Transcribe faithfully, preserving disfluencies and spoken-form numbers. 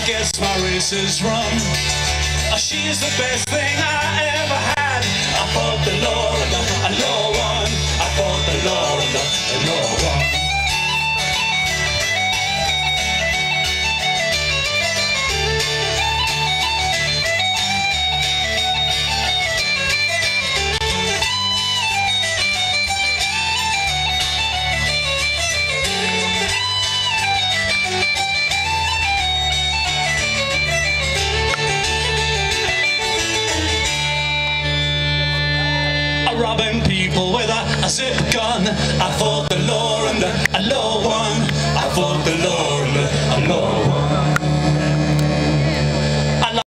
guess my race is run. She's the best thing I ever had. I fought the law and the law won. I fought the law and the law won. Robbing people with a, a zip gun. I fought the law and the law